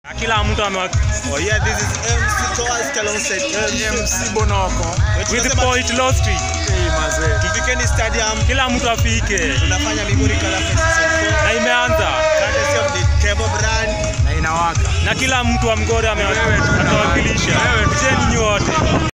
Kila mtu ame Oh yeah, this is MC Toast alongside MC Bonoko. with the Point Law Street. Tufikeni stadium. Kila mtu afike. Tunafanya Migori Color Festival. Na imeanza. Courtesy of the Kevo brand. Na inawaka. Na kila mtu wa Mgori amewakilisha. Tujeni nyote.